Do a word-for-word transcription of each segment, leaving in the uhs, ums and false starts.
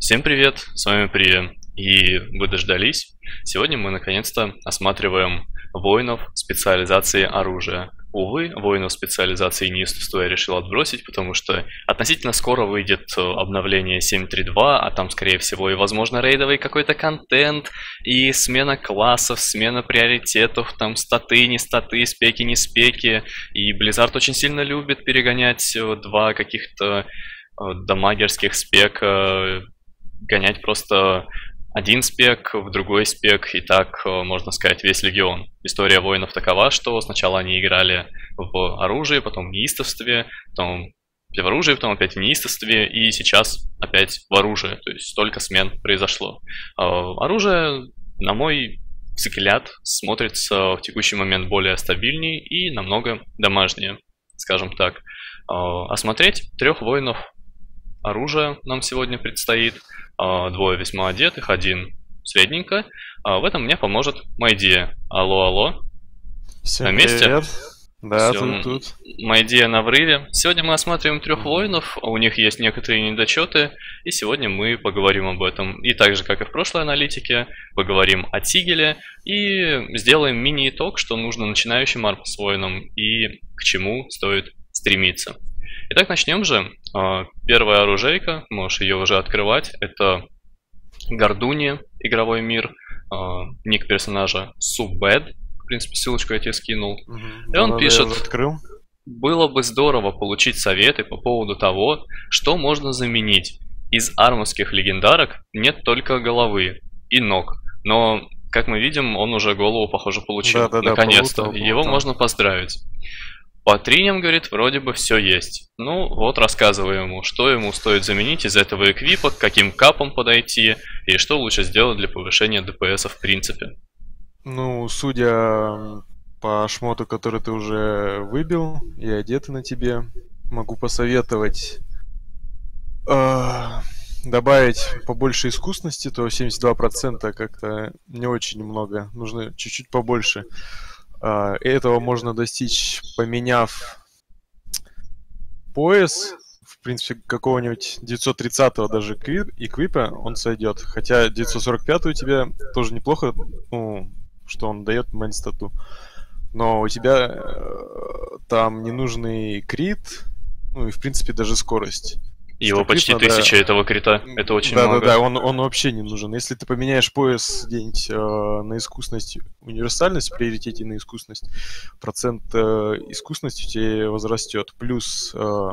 Всем привет, с вами Прия, и вы дождались. Сегодня мы наконец-то осматриваем воинов специализации оружия. Увы, воинов специализации неистовства я решил отбросить, потому что относительно скоро выйдет обновление семь точка три точка два, а там, скорее всего, и, возможно, рейдовый какой-то контент, и смена классов, смена приоритетов, там статы, не статы, спеки, не спеки. И Blizzard очень сильно любит перегонять два каких-то дамагерских спека, гонять просто один спек в другой спек, и так, можно сказать, весь легион. История воинов такова, что сначала они играли в оружии, потом в неистовстве, потом в оружии, потом опять в неистовстве, и сейчас опять в оружии. То есть столько смен произошло. Оружие, на мой взгляд, смотрится в текущий момент более стабильнее и намного дамажнее, скажем так. Осмотреть трех воинов оружия нам сегодня предстоит. Двое весьма одетых, один средненько. В этом мне поможет Майдия. Алло, алло. Всем на месте? Привет. Да, Всё, тут, тут. Майдия на врыве. Сегодня мы осматриваем трех воинов, у них есть некоторые недочеты, и сегодня мы поговорим об этом. И так же, как и в прошлой аналитике, поговорим о Тигеле и сделаем мини-итог, что нужно начинающим арпс воинам и к чему стоит стремиться. Итак, начнем же. Первая оружейка, можешь ее уже открывать, это Гордуния, игровой мир, ник персонажа Subed, в принципе, ссылочку я тебе скинул. Угу. И Да, он да, пишет: я уже открыл. было бы здорово получить советы по поводу того, что можно заменить. Из армовских легендарок нет только головы и ног, но, как мы видим, он уже голову, похоже, получил. Да, да, да, наконец-то, получил, его получил. можно поздравить. По триням, говорит, вроде бы все есть. Ну, вот рассказывай ему, что ему стоит заменить из этого эквипа, к каким капам подойти, и что лучше сделать для повышения ДПС в принципе. Ну, судя по шмоту, который ты уже выбил и одеты на тебе, могу посоветовать э, добавить побольше искусности, то семьдесят два процента как-то не очень много, нужно чуть-чуть побольше. Uh, этого можно достичь, поменяв пояс, в принципе, какого-нибудь девятьсот тридцатого даже эквипа, он сойдет. Хотя девятьсот сорок пятый у тебя тоже неплохо, ну, что он дает мейн-стату. Но у тебя э, там ненужный крит, ну и, в принципе, даже скорость. Его почти надо... тысяча этого крита, это очень да, много. Да-да-да, он, он вообще не нужен. Если ты поменяешь пояс где-нибудь э, на искусность, универсальность, в приоритете на искусность, процент э, искусности у тебя возрастет. Плюс э,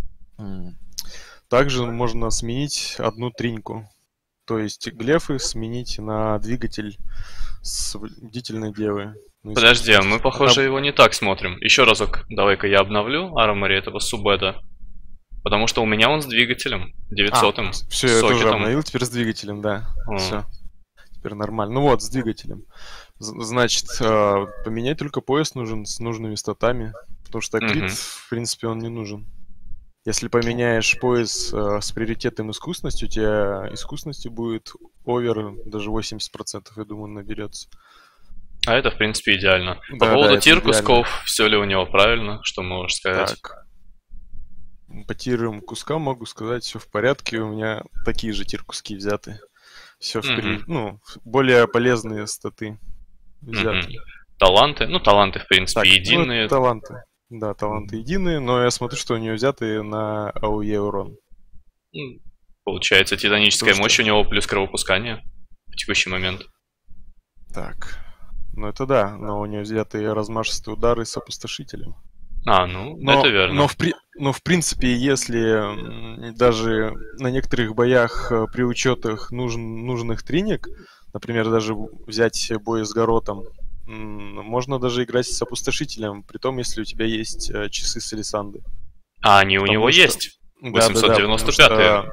также можно сменить одну триньку. То есть глефы сменить на двигатель с бдительной девы. Подожди, а мы, похоже, Она... его не так смотрим. Еще разок, давай-ка я обновлю армори этого Субеда. Потому что у меня он с двигателем, девятисотым. А, все, я тоже обновил, теперь с двигателем, да. Mm. Все, теперь нормально. Ну вот, с двигателем. Значит, поменять только пояс нужен с нужными статами, потому что крит, mm-hmm. в принципе, он не нужен. Если поменяешь пояс с приоритетом искусности, у тебя искусности будет овер, даже восемьдесят процентов, я думаю, наберется. А это, в принципе, идеально. Да, По поводу да, тир-кусков, все ли у него правильно, что можешь сказать? Так. По тирам кускам могу сказать, все в порядке. У меня такие же тир-куски взяты. Все в при... mm-hmm. ну, более полезные статы взяты. Mm-hmm. Таланты? Ну, таланты, в принципе, так, единые. Ну, таланты. Да, таланты mm-hmm. единые, но я смотрю, что у нее взяты на АОЕ урон. Получается, титаническая Потому мощь что... у него плюс кровопускание в текущий момент. Так. Ну, это да, но у нее взяты размашистые удары с опустошителем. А, ну, но, это верно. Но в, при... но в принципе, если даже на некоторых боях при учетах нужен... нужных тринек, например, даже взять бой с Горотом, можно даже играть с опустошителем, при том, если у тебя есть часы с Элисанды. А они у него что... есть? восемьсот девяносто пятый. Да, да,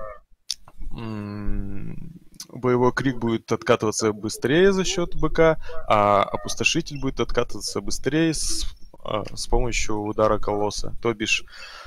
да, боевой крик будет откатываться быстрее за счет БК, а опустошитель будет откатываться быстрее с с помощью удара колосса. То бишь,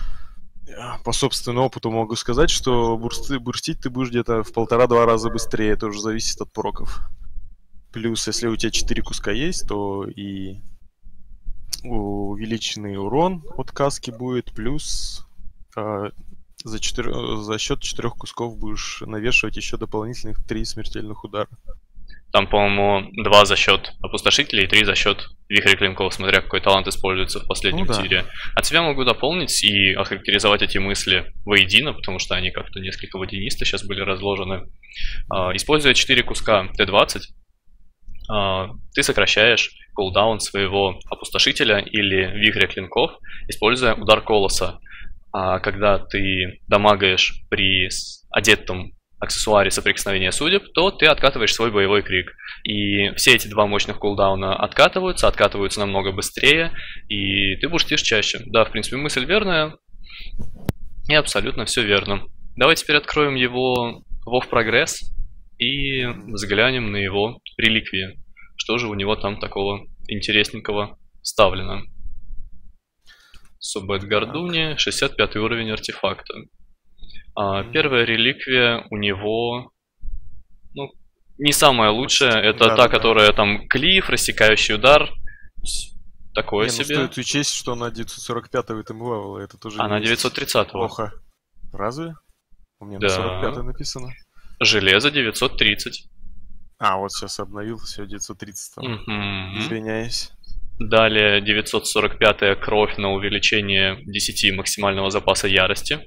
по собственному опыту могу сказать, что бурсты, бурстить ты будешь где-то в полтора-два раза быстрее. Это уже зависит от проков. Плюс, если у тебя четыре куска есть, то и увеличенный урон от каски будет, плюс э, За, четыр... за счет четырех кусков будешь навешивать еще дополнительных три смертельных удара. Там, по-моему, два за счет опустошителей и три за счет вихря клинков, смотря какой талант используется в последнем ну, да. тире. От себя могу дополнить и охарактеризовать эти мысли воедино, потому что они как-то несколько водянисто сейчас были разложены. Uh, используя четыре куска Т двадцать, uh, ты сокращаешь кулдаун своего опустошителя или вихря клинков, используя удар колоса. А когда ты дамагаешь при одетом аксессуаре соприкосновения судеб, то ты откатываешь свой боевой крик. И все эти два мощных кулдауна откатываются, откатываются намного быстрее, и ты буштишь чаще. Да, в принципе, мысль верная, и абсолютно все верно. Давай теперь откроем его WoW Progress и взглянем на его реликвии. Что же у него там такого интересненького вставлено. Субэт Гордуни, шестьдесят пятый уровень артефакта. А, первая реликвия у него, ну, не самая лучшая. Это да, та, да, которая да. там клиф, рассекающий удар. Такое не, себе. Ну, стоит учесть, что она девятьсот сорок пятого там левела. Это тоже она девятьсот тридцатого. Плохо. Разве? У меня да. на сорок пятом написано. Железо девятьсот тридцать. А, вот сейчас обновил, все, девятьсот тридцать. Mm-hmm. Извиняюсь. Далее девятьсот сорок пятая кровь на увеличение десяти максимального запаса ярости.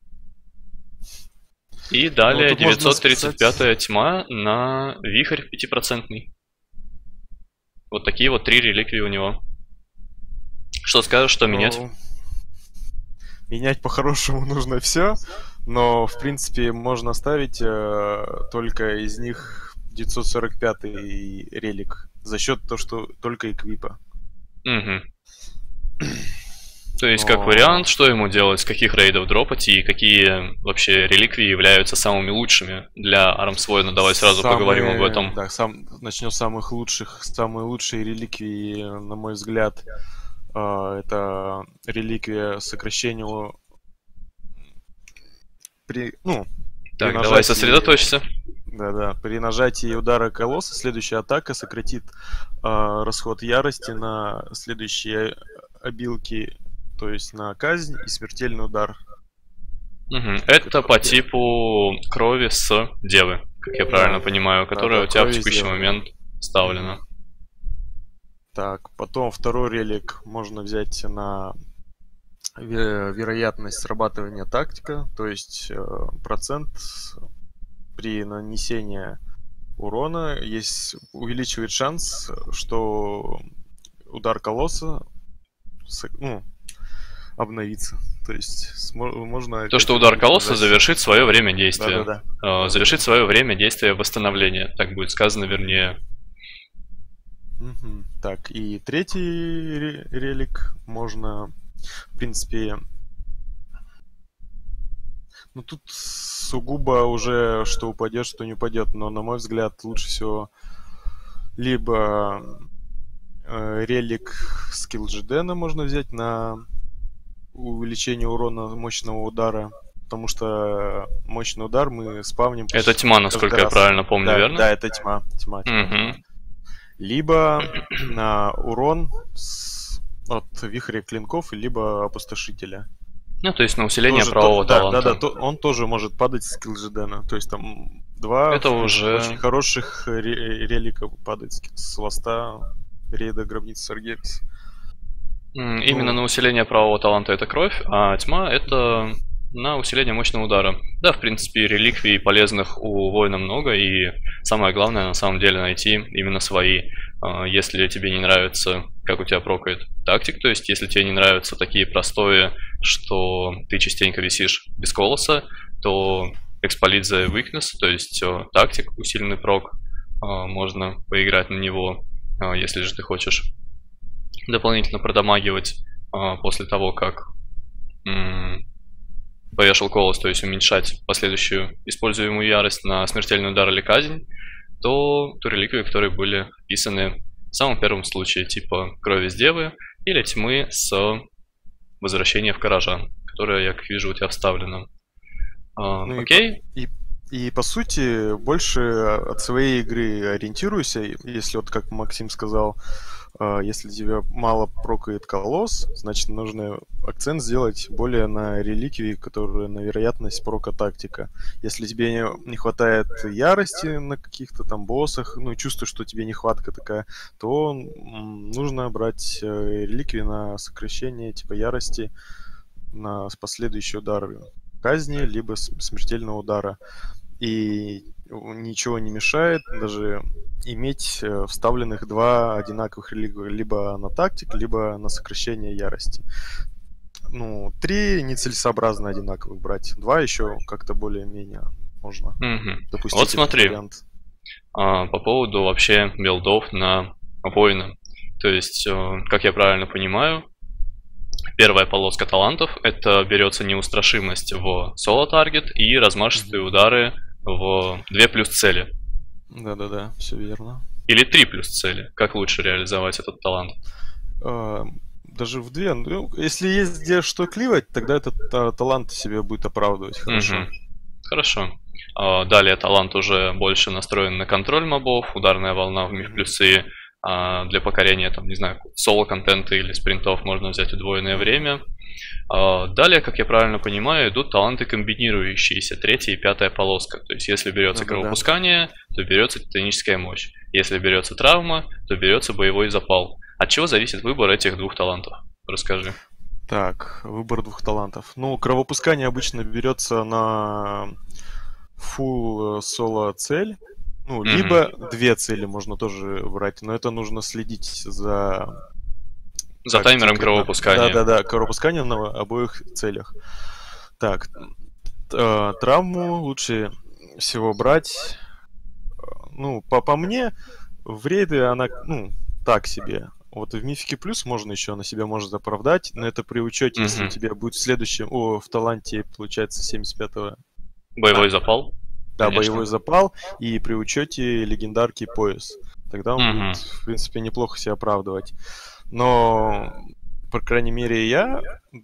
И далее ну, девятьсот тридцать пятая тьма на вихрь пятипроцентный. Вот такие вот три реликвии у него. Что скажешь, что ну, менять? Менять по-хорошему нужно все, но в принципе можно оставить э, только из них девятьсот сорок пятый релик за счет того, что только эквипа. Угу. То есть, как вариант, что ему делать, с каких рейдов дропать и какие вообще реликвии являются самыми лучшими для Армсвойна. Давай сразу самые, поговорим об этом. Да, сам, начнем с самых лучших. Самые лучшие реликвии, на мой взгляд, это реликвия сокращению при, ну, так, при давай сосредоточься. Да-да, при нажатии удара колосса следующая атака сократит э, расход ярости на следующие обилки, то есть на казнь и смертельный удар. Угу. Это, Это по типу крови с девы, как я да. правильно понимаю, которая да, да, у тебя в текущий момент вставлена. Так, потом второй релик можно взять на вероятность срабатывания тактика, то есть э, процент при нанесении урона есть увеличивает шанс, что удар колосса ну, обновится. То есть можно... То, что удар колосса завершит свое время действия. Да, да, да. Завершит свое время действия восстановления. Так будет сказано, вернее. Угу. Так, и третий релик можно, в принципе... Ну, тут сугубо уже что упадет, что не упадет. Но, на мой взгляд, лучше всего либо э, релик скилл Джидена можно взять на увеличение урона мощного удара. Потому что мощный удар мы спавним... Это тьма, насколько я правильно помню, да, верно? Да, это тьма. тьма, тьма. Угу. Либо на урон с, от вихря клинков, либо опустошителя. Ну, то есть на усиление тоже правого то, таланта. Да, да, да, он тоже может падать с скилл Джидена. То есть там два это уже... очень хороших релика падает с ласта рейда гробницы Саргерикс. Именно ну... на усиление правого таланта это кровь, а тьма это на усиление мощного удара. Да, в принципе, реликвий полезных у воина много, и самое главное на самом деле найти именно свои. Если тебе не нравится, как у тебя прокает тактик, то есть если тебе не нравятся такие простые, что ты частенько висишь без колоса, то Exploit the Weakness, то есть тактик, усиленный прок, можно поиграть на него, если же ты хочешь дополнительно продамагивать после того, как повешал колос, то есть уменьшать последующую используемую ярость на смертельный удар или казнь, то ту реликвию, которые были вписаны в самом первом случае, типа крови с девы или тьмы с возвращения в Каражан, которая, я как вижу, у тебя вставлена. А, ну окей. И, и, и по сути, больше от своей игры ориентируйся, если вот как Максим сказал, А, Если тебе мало прокает колосс, значит нужно акцент сделать более на реликвии, которые на вероятность прока тактика. Если тебе не, не хватает ярости на каких-то там боссах, ну и чувствуешь, что тебе нехватка такая, то м, нужно брать э, реликвии на сокращение типа ярости на с- последующие удары казни, либо с- смертельного удара. И ничего не мешает даже иметь э, вставленных два одинаковых реликвия, либо на тактик, либо на сокращение ярости. Ну, три нецелесообразно одинаковых брать. Два еще как-то более-менее можно Мгм. Вот допустить этот смотри, вариант. а, по поводу вообще билдов на воина. То есть, э, как я правильно понимаю, первая полоска талантов — это берется неустрашимость в соло-таргет и размашистые Мгм. удары в две плюс цели. Да-да-да, все верно. Или три плюс цели. Как лучше реализовать этот талант? А, Даже в две. Ну, если есть где что кливать, тогда этот та- талант себе будет оправдывать хорошо. Мгм. Хорошо. А, Далее талант уже больше настроен на контроль мобов, ударная волна в миф Мгм. плюсы. А, Для покорения, там, не знаю, соло-контента или спринтов можно взять удвоенное Мгм. время. А, Далее, как я правильно понимаю, идут таланты комбинирующиеся, третья и пятая полоска. То есть, если берется Да-да-да. кровопускание, то берется титаническая мощь. Если берется травма, то берется боевой запал. От чего зависит выбор этих двух талантов? Расскажи. Так, выбор двух талантов. Ну, кровопускание обычно берется на full соло цель. Ну, Мгм. либо две цели можно тоже брать, но это нужно следить за За таймером конкретно. кровопускания. Да-да-да, кровопускание на обоих целях. Так, э, травму лучше всего брать. э, Ну, по, по мне, в рейды она, ну, так себе. Вот в Мифике Плюс можно еще, она себя может оправдать, но это при учете, если у Мгм. тебя будет в следующем, о, в таланте, получается, семьдесят пятого. А, Боевой запал, да, боевой конечно. запал, и при учете легендарки пояс. Тогда он будет, Мгм. в принципе, неплохо себя оправдывать. Но, по крайней мере, я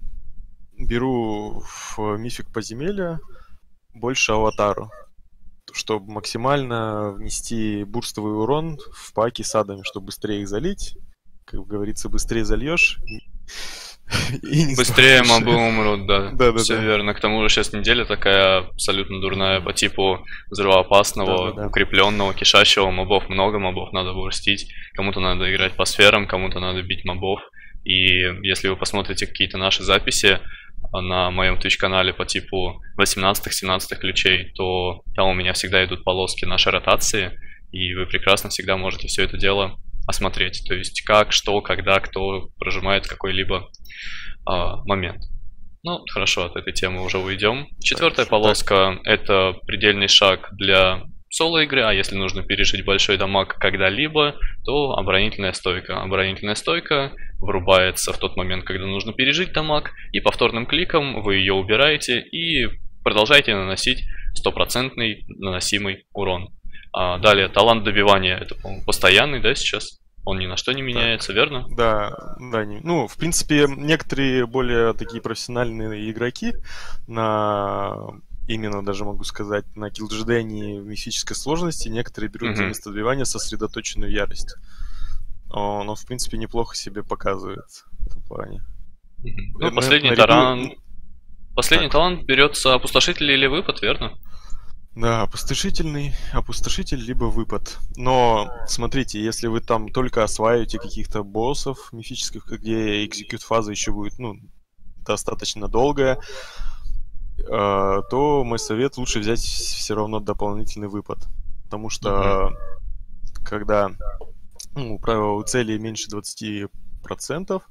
беру в Мифик Подземелья больше аватару, чтобы максимально внести бурстовый урон в паки с адами, чтобы быстрее их залить. Как говорится, быстрее зальешь и не Быстрее сдохнешь. мобы умрут, да. Все Да-да-да. верно. К тому же сейчас неделя такая абсолютно дурная по типу взрывоопасного, Да-да-да. укрепленного, кишащего мобов. Много мобов надо бурстить. Кому-то надо играть по сферам, кому-то надо бить мобов. И если вы посмотрите какие-то наши записи а, на моем Twitch-канале по типу восемнадцатых-семнадцатых ключей, то там у меня всегда идут полоски нашей ротации, и вы прекрасно всегда можете все это дело осмотреть. То есть как, что, когда, кто прожимает какой-либо а, момент. Ну, хорошо, от этой темы уже уйдем. Так, Четвертая так. полоска — это предельный шаг для соло-игры, а если нужно пережить большой дамаг когда-либо, то оборонительная стойка. Оборонительная стойка врубается в тот момент, когда нужно пережить дамаг, и повторным кликом вы ее убираете и продолжаете наносить стопроцентный наносимый урон. А далее, талант добивания — это, по-моему, постоянный, да, сейчас? Он ни на что не Так. меняется, верно? Да, да, не- ну, в принципе, некоторые более такие профессиональные игроки на именно даже могу сказать на киллджедене мифической сложности, некоторые берут за Мгм. место добивания сосредоточенную ярость. О, но, в принципе, неплохо себе показывает в этом плане. Мгм. Э, Ну, на- последний наряду... таран... н- Последний Так, талант берется опустошитель или выпад, верно? да, опустошительный, опустошитель, либо выпад. Но, смотрите, если вы там только осваиваете каких-то боссов мифических, где экзекьют фаза еще будет, ну, достаточно долгая, э, то мой совет лучше взять все равно дополнительный выпад. Потому Мгм. что когда ну, правило, у цели меньше двадцати процентов,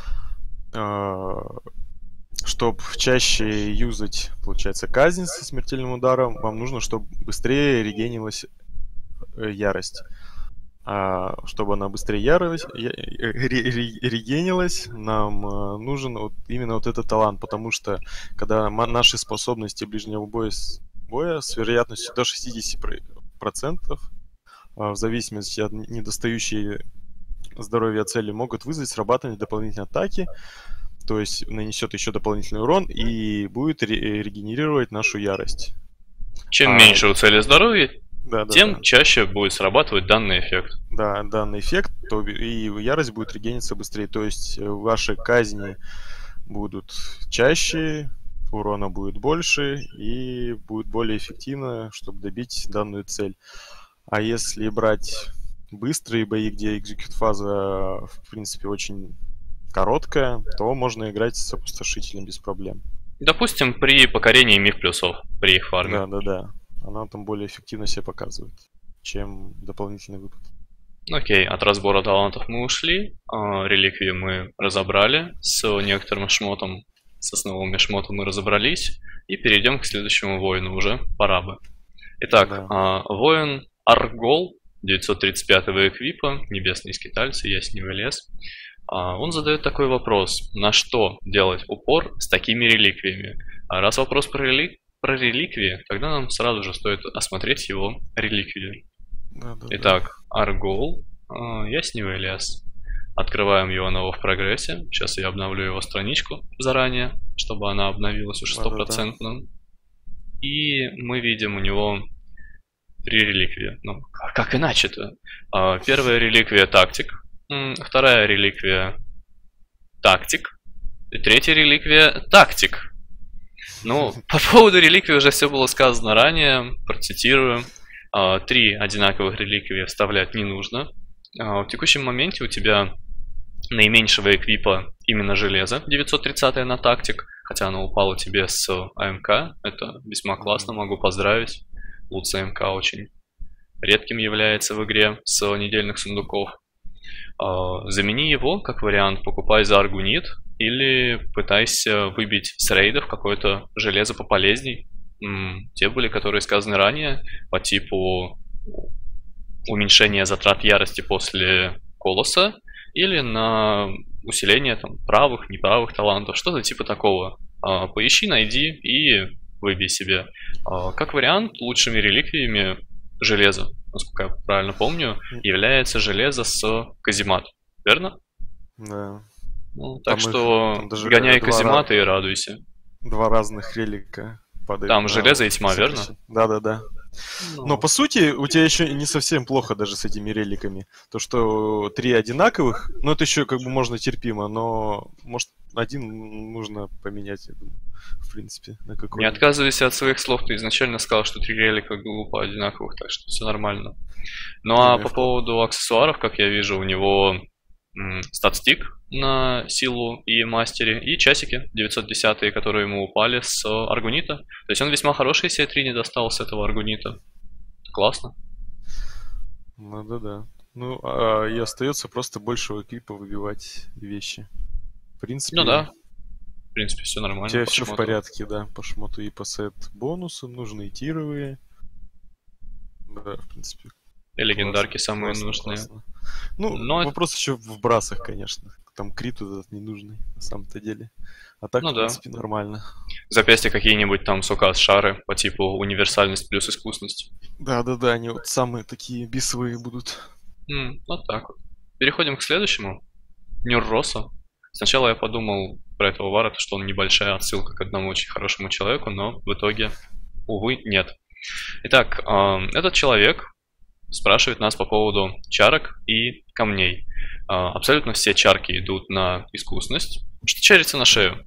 чтобы чаще юзать, получается, казнь со смертельным ударом, вам нужно, чтобы быстрее регенилась э, ярость. А чтобы она быстрее ярость, я- э, ре- ре- регенилась, нам э, нужен вот именно вот этот талант, потому что когда ма- наши способности ближнего боя с, боя с вероятностью до шестидесяти процентов, а, в зависимости от недостающей здоровья цели, могут вызвать срабатывание дополнительной атаки, то есть нанесет еще дополнительный урон и будет ре- регенерировать нашу ярость. Чем А меньше у цели здоровья, Да, да, тем да. чаще будет срабатывать данный эффект. Да, данный эффект, то и ярость будет регениться быстрее. То есть э, ваши казни будут чаще, урона будет больше и будет более эффективно, чтобы добить данную цель. А если брать быстрые бои, где экзекьют-фаза, в принципе, очень короткая, то можно играть с опустошителем без проблем. Допустим, при покорении миф плюсов, при их фарме. Да, да, да. Она там более эффективно себя показывает, чем дополнительный выпад. Окей, от разбора талантов мы ушли, а, реликвии мы разобрали, с некоторым шмотом, с основными шмотом мы разобрались, и перейдем к следующему воину, уже пора бы. Итак, Да. а, воин Аргол, девятьсот тридцать пятого эквипа, небесные скитальцы, я с ним лез. А, он задает такой вопрос: на что делать упор с такими реликвиями? А раз вопрос про, рели... про реликвии, тогда нам сразу же стоит осмотреть его реликвию. Да, да, Итак, Аргол, а, я с него лез. Открываем его нового в прогрессе. Сейчас я обновлю его страничку заранее, чтобы она обновилась уже стопроцентно. И мы видим у него три реликвии. Ну, как иначе-то? А, первая реликвия тактик, вторая реликвия тактик, и третья реликвия тактик. Ну, по поводу реликвии уже все было сказано ранее, процитирую. А, три одинаковых реликвии вставлять не нужно. А, в текущем моменте у тебя наименьшего эквипа именно железо, девятьсот тридцатое на тактик, хотя оно упало тебе с АМК, это весьма классно, могу поздравить. Лут с АМК очень редким является в игре с недельных сундуков. А, замени его, как вариант, покупай за аргунит или пытайся выбить с рейдов какое-то железо пополезней. М, те были, которые сказаны ранее, по типу уменьшения затрат ярости после колоса или на усиление там правых, неправых талантов, что-то типа такого. А, поищи, найди и выбей себе. А, как вариант, лучшими реликвиями железо, насколько я правильно помню, является железо с каземат, верно? Да. Ну, так Там что их, там гоняй два казематы раз... и радуйся. Два разных релика падают. Там на... железо и тьма, верно? Да, да, да. Ну. Но по сути у тебя еще не совсем плохо даже с этими реликами. То, что три одинаковых, ну это еще как бы можно терпимо, но может один нужно поменять, я думаю, в принципе, на какой. Не отказывайся от своих слов, ты изначально сказал, что три релика глупо одинаковых, так что все нормально. Ну а по поводу аксессуаров, как я вижу, у него статстик на силу и мастере, и часики девятьсот десятые, которые ему упали с аргунита. То есть он весьма хороший себе три не достал с этого аргунита. Классно. Ну да, да. Ну, а и остается просто большего экипа выбивать вещи. В принципе. Ну да. В принципе, все нормально. У тебя все в порядке, да, по шмоту и по сет бонусам, нужные тировые. Да, в принципе. И легендарки самые классно, нужные. Классно. Ну, но вопрос это... еще в брасах, конечно. Там крит этот ненужный, на самом-то деле. А так, ну, в принципе, да. Нормально. Запястья какие-нибудь там сукас шары по типу универсальность плюс искусность. Да-да-да, они вот самые такие бисовые будут. Mm, вот так вот. Переходим к следующему. Нюрроса. Сначала я подумал про этого вара, что он небольшая отсылка к одному очень хорошему человеку, но в итоге, увы, нет. Итак, э, этот человек спрашивает нас по поводу чарок и камней. Э, абсолютно все чарки идут на искусность. Что чарится на шею?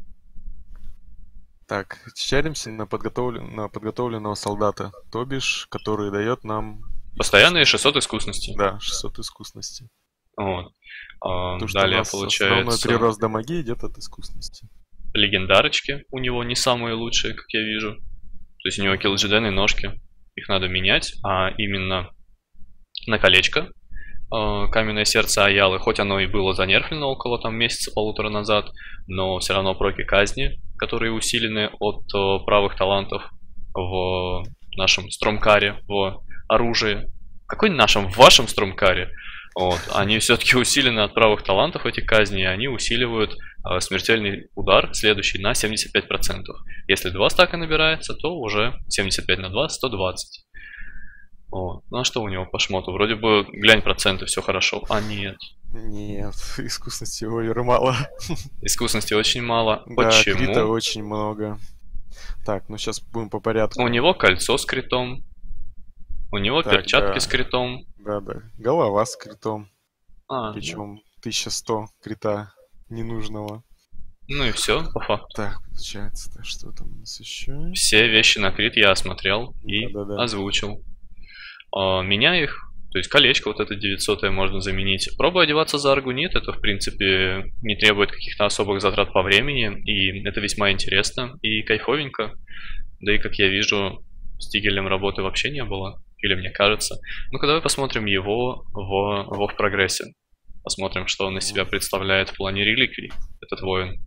Так, чаримся на, подготовлен... на подготовленного солдата, то бишь, который дает нам... Постоянные шестьсот искусности. Да, шестьсот искусности. Вот. А, То, далее получается... Основной прирост дамаги идет от искусности. Легендарочки у него не самые лучшие, как я вижу. То есть у него киллджидены ножки. Их надо менять, а именно на колечко. Каменное сердце Аялы, хоть оно и было занерфлено около там месяца-полутора назад, но все равно проки казни, которые усилены от правых талантов в нашем стромкаре, в оружии. Какой нашем? В вашем стромкаре. Вот. Они все-таки усилены от правых талантов, эти казни, и они усиливают э, смертельный удар, следующий, на семьдесят пять процентов. Если два стака набирается, то уже семьдесят пять на два, сто двадцать. Вот. Ну а что у него по шмоту? Вроде бы, глянь, проценты, все хорошо. А нет. Нет, искусности овер мало. Искусности очень мало. Да, почему? Крита очень много. Так, ну сейчас будем по порядку. У него кольцо с критом. У него Так, перчатки да. с критом. Да, да. Голова с критом. А, ну, Причем тысяча сто крита ненужного. ну и все, по факту. Так, получается, да, что там у нас еще? Все вещи на крит я осмотрел и Да-да-да. озвучил. А, меняй их. То есть колечко вот это девятисотое можно заменить. Пробуй одеваться за аргунит. Это, в принципе, не требует каких-то особых затрат по времени. И это весьма интересно и кайфовенько. Да и, как я вижу, с тигелем работы вообще не было. Или мне кажется. Ну-ка, давай посмотрим его в, в, в прогрессе. Посмотрим, что он из себя представляет в плане реликвий, этот воин.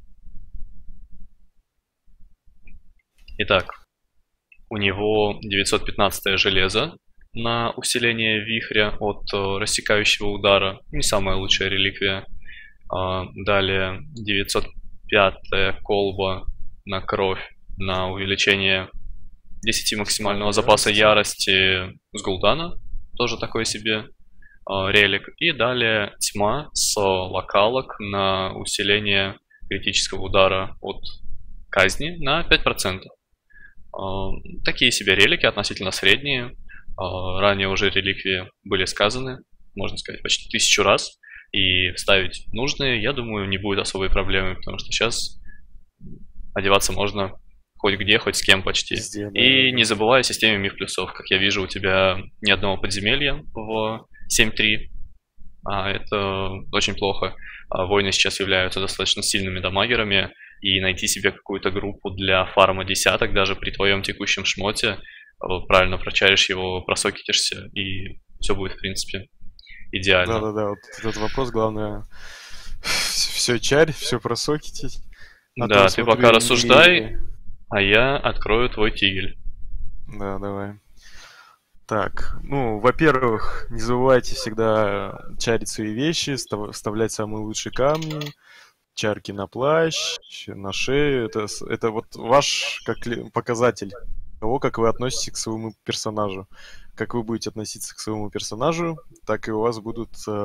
Итак, у него девятьсот пятнадцатое железо на усиление вихря от э, рассекающего удара. Не самая лучшая реликвия. А, далее девятьсот пятая колба на кровь, на увеличение десяти максимального запаса ярости с Гул'дана. Тоже такой себе э, релик. И далее тьма с локалок на усиление критического удара от казни на пять процентов. Э, такие себе релики, относительно средние. Ранее уже реликвии были сказаны, можно сказать, почти тысячу раз. И вставить нужные, я думаю, не будет особой проблемы, потому что сейчас одеваться можно хоть где, хоть с кем почти. Везде, да, И да. не забывай о системе миф плюсов. Как я вижу, у тебя ни одного подземелья в семь три. А это очень плохо. Воины сейчас являются достаточно сильными дамагерами. И найти себе какую-то группу для фарма десяток, даже при твоем текущем шмоте, правильно прочаришь его, просокетишься, и все будет, в принципе, идеально. Да-да-да, вот этот вопрос, главное, все чарь, все просокетить. А да, ты пока не... рассуждай, а я открою твой тигель. Да, давай. Так, ну, во-первых, не забывайте всегда чарить свои вещи, вставлять самые лучшие камни, чарки на плащ, на шею. Это, это вот ваш как показатель того, как вы относитесь к своему персонажу. Как вы будете относиться к своему персонажу, так и у вас будут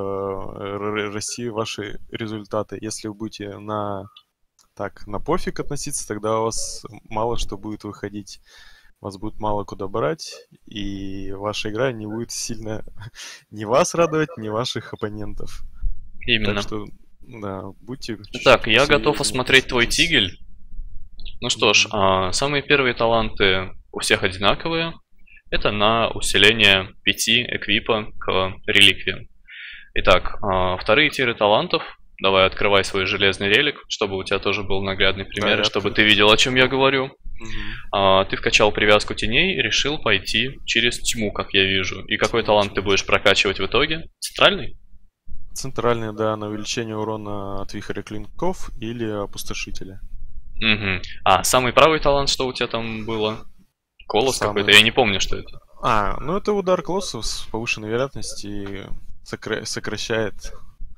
э, расти ваши результаты. Если вы будете на, так, на пофиг относиться, тогда у вас мало что будет выходить. Вас будет мало куда брать, и ваша игра не будет сильно ни вас радовать, ни ваших оппонентов. Именно. Так что, да, будьте... Так, я готов осмотреть твой тигель. Ну что ж, mm-hmm. самые первые таланты у всех одинаковые. Это на усиление пяти эквипа к реликвиям. Итак, вторые тиры талантов. Давай открывай свой железный релик, чтобы у тебя тоже был наглядный пример, да, чтобы ты видел, о чем я говорю. Mm-hmm. Ты вкачал привязку теней и решил пойти через тьму, как я вижу. И какой талант ты будешь прокачивать в итоге? Центральный? Центральный, да, на увеличение урона от вихря клинков или опустошителя. Угу. А, самый правый талант, что у тебя там было? Колос самый... какой-то? Я не помню, что это. А, ну это удар колоссов с повышенной вероятностью сокра... сокращает...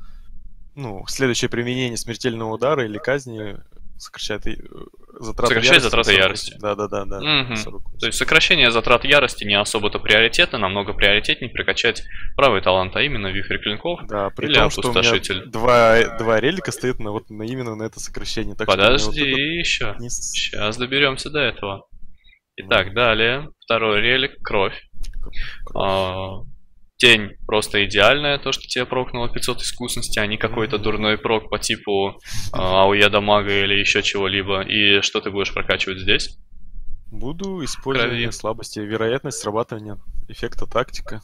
Ну, следующее применение смертельного удара или казни сокращает затраты Сокращает ярости. затраты ярости. Да-да-да. да. Угу. То есть сокращение затрат ярости не особо-то приоритетно, намного приоритетнее прокачать правый талант, а именно вихрь клинков, да, при или том, опустошитель. Что у меня два, два релика стоит на, вот, на, именно на это сокращение. Так Подожди, что вот еще. Не... Сейчас доберемся до этого. Итак, да. Далее. Второй релик, кровь. кровь. А, тень просто идеальная, то, что тебе прокнуло пятьсот искусности, а не какой-то mm-hmm. дурной прок по типу а, ауе дамага или еще чего-либо. И что ты будешь прокачивать здесь? Буду использовать Крови. слабости, вероятность срабатывания эффекта тактика.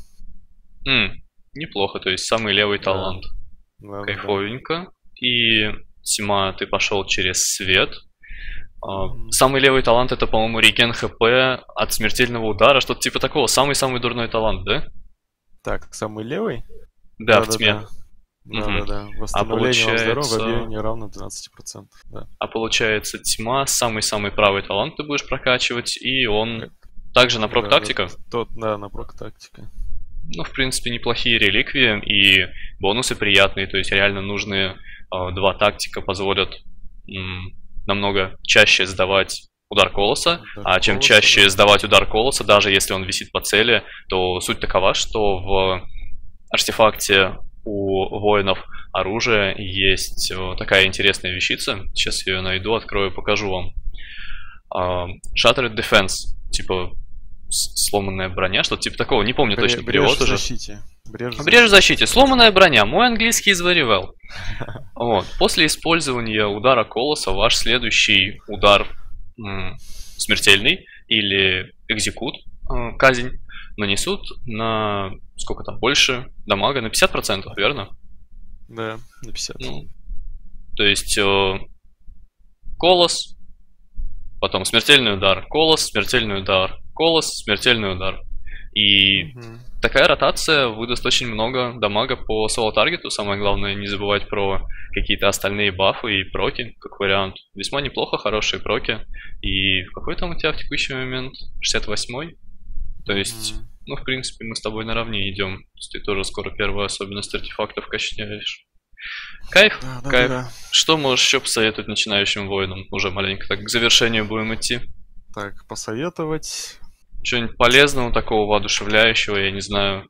М, неплохо, то есть самый левый да. талант. Да, Кайфовенько. Да. И тьма, ты пошел через свет. Mm-hmm. Самый левый талант это, по-моему, реген хп от смертельного удара, что-то типа такого. Самый-самый дурной талант, да? Так, самый левый? Да, да в тьме. Да-да-да. Угу. Восстановление а получается... здоровья не равно двенадцати процентам. Да. А получается, тьма, самый-самый правый талант ты будешь прокачивать, и он как? также на прок-тактика? Да, тот, да, на прок-тактика. Ну, в принципе, неплохие реликвии, и бонусы приятные, то есть реально нужные э, два тактика позволят м, намного чаще сдавать удар колоса, удар а чем колоса, чаще да. сдавать удар колоса, даже если он висит по цели, то суть такова, что в артефакте у воинов оружия есть такая интересная вещица. Сейчас я ее найду, открою, покажу вам. Uh, Shattered Defense, типа сломанная броня, что-то типа такого. Не помню Бре точно брешь перевод в уже. защите. Брешь в Брешь в защите. Сломанная броня. Мой английский is very well. Вот. После использования удара колоса ваш следующий удар м, смертельный или экзекут, э, казнь, нанесут на сколько там, больше дамага, на пятьдесят процентов, верно? Да, на пятьдесят. Ну, то есть э, колос, потом смертельный удар, колос, смертельный удар, колос, смертельный удар. И Угу. такая ротация выдаст очень много дамага по соло-таргету. Самое главное, не забывать про какие-то остальные бафы и проки, как вариант. Весьма неплохо, хорошие проки. И какой там у тебя в текущий момент? шестьдесят восьмой? То есть, Мгм. ну, в принципе, мы с тобой наравне идем. То есть ты тоже скоро первую особенность артефактов качнешь. Кайф, Да, да, кайф. да, да. Что можешь еще посоветовать начинающим воинам? Уже маленько так к завершению будем идти. Так, посоветовать. Что-нибудь полезного, такого воодушевляющего, я не знаю.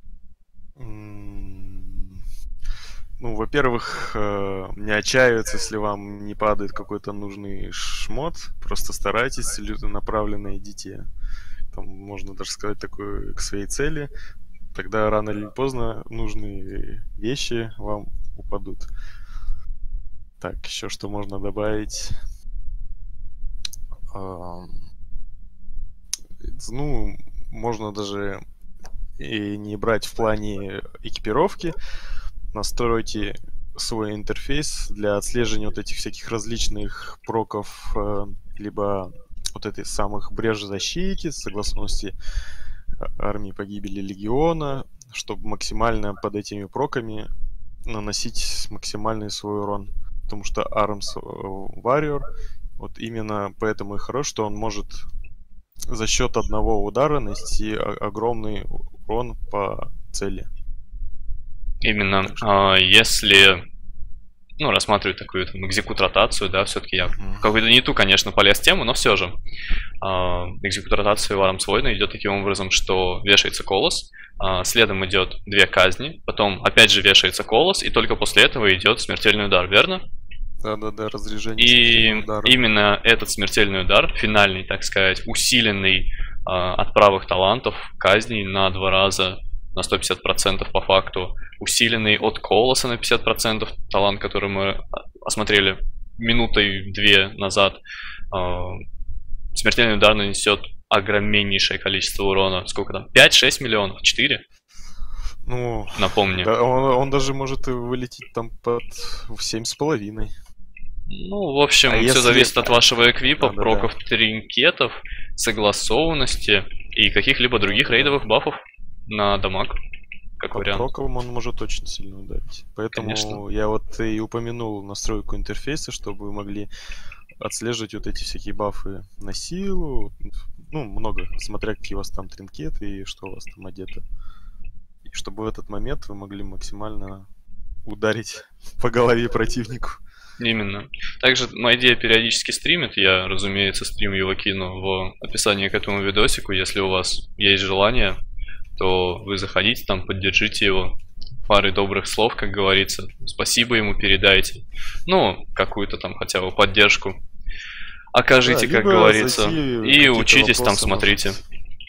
М, Ну, во-первых, э, не отчаиваться, если вам не падает какой-то нужный шмот. Просто старайтесь, целенаправленно идите. Там можно даже сказать такое к своей цели. Тогда рано или поздно нужные вещи вам упадут. Так, еще что можно добавить? Ам, Ну, можно даже и не брать в плане экипировки. Настройте свой интерфейс для отслеживания вот этих всяких различных проков, э, либо вот этой самых брешь в защите, согласованности армии погибели легиона, чтобы максимально под этими проками наносить максимальный свой урон. Потому что Arms Warrior вот именно поэтому и хорош, что он может за счет одного удара нанести огромный урон по цели. Именно, Так что- а, если, ну, рассматривать такую там экзекут-ротацию, да, все-таки я Мгм. в какую-то не ту, конечно, полез тему, но все же. А, экзекут-ротация в Армс Война идет таким образом, что вешается колос, а, следом идет две казни, потом опять же вешается колос, и только после этого идет смертельный удар, верно? Да-да-да, разряжение И смертельного удара. именно этот смертельный удар, финальный, так сказать, усиленный а, от правых талантов, казней на два раза, на сто пятьдесят процентов по факту, усиленный от колоса на пятьдесят процентов, талант, который мы осмотрели минутой-две назад, а, смертельный удар нанесет огромнейшее количество урона. Сколько там? пять-шесть миллионов? четыре? Ну, Напомню. да, он, он даже может и вылететь там под семь с половиной. Ну, в общем, А все если- зависит от вашего эквипа, Да-да-да. проков тринкетов, согласованности и каких-либо других рейдовых бафов на дамаг, как По вариант. прокам он может очень сильно ударить. Поэтому Конечно. я вот и упомянул настройку интерфейса, чтобы вы могли отслеживать вот эти всякие бафы на силу. Ну, много, смотря какие у вас там тринкеты и что у вас там одето. И чтобы в этот момент вы могли максимально ударить по голове противнику. Именно. Также Майдея периодически стримит, я, разумеется, стрим его кину в описании к этому видосику. Если у вас есть желание, то вы заходите там, поддержите его парой добрых слов, как говорится. Спасибо ему передайте. Ну, какую-то там хотя бы поддержку окажите, Да, как либо говорится. зайти, И какие-то учитесь там, вопросы, смотрите. может.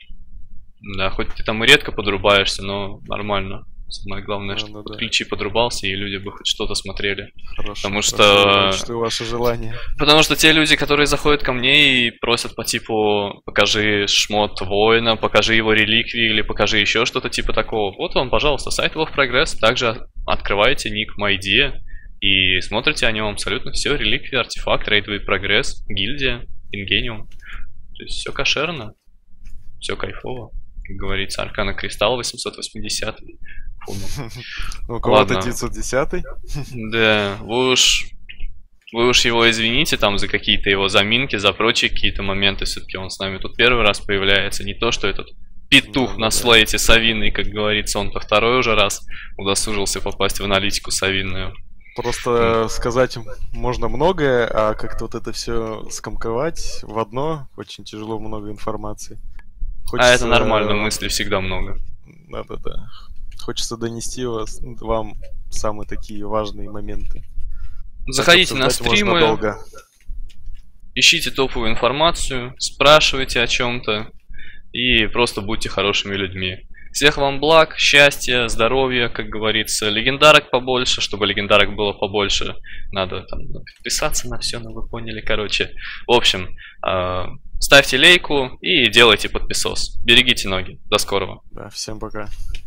Да, хоть ты там и редко подрубаешься, но нормально. Самое главное, Да, что да, да. ключи подрубался, и люди бы хоть что-то смотрели. Хорошо. Потому хорошо, что- я учту ваше желание. Потому что те люди, которые заходят ко мне и просят по типу покажи шмот воина, покажи его реликвии или покажи еще что-то типа такого. Вот вам, пожалуйста, сайт WoW Progress. Также открываете ник MyDea и смотрите о нем абсолютно все. Реликвии, артефакт, рейдовый прогресс, гильдия, ингениум. То есть все кошерно, все кайфово. Как говорится, Аркана Кристалл восемьсот восемьдесят. Фу, ну. Ну, у кого-то Ладно. девятьсот десятый. Да, вы уж, вы уж его извините там за какие-то его заминки, за прочие какие-то моменты. Все-таки он с нами тут первый раз появляется. Не то, что этот петух Да, на да. слейте совиный, как говорится, он-то второй уже раз удосужился попасть в аналитику совиную. Просто сказать можно многое, а как-то вот это все скомковать в одно очень тяжело, много информации. А это Хочется- нормально, мыслей всегда много. Да-да-да. Хочется донести вас, вам самые такие важные моменты. Заходите на Обсуждать можно стримы, долго. ищите топовую информацию, спрашивайте о чем-то. и просто будьте хорошими людьми. Всех вам благ, счастья, здоровья, как говорится, легендарок побольше, чтобы легендарок было побольше. Надо там подписаться на все, ну вы поняли, короче. В общем, э, ставьте лейку и делайте подписос. Берегите ноги. До скорого. Да, всем пока.